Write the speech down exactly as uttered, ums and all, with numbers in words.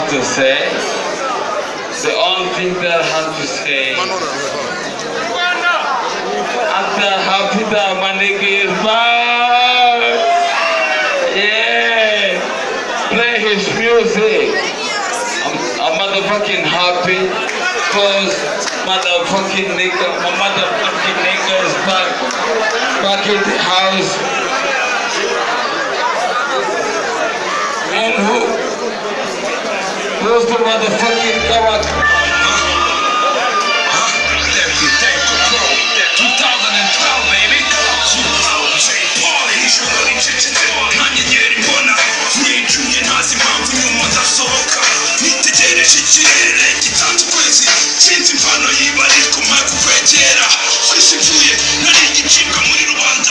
have to say. The only thing that I have to say. After happy that my nigga is back. Yeah. Play his music. I'm, I'm motherfucking happy. Cause motherfucking nigga, my motherfucking nigga is back. Back in the house. And who? Who's the motherfucking kawak? Nitegereje ikirere gitatse ukwezi sinzi imvano y'ibari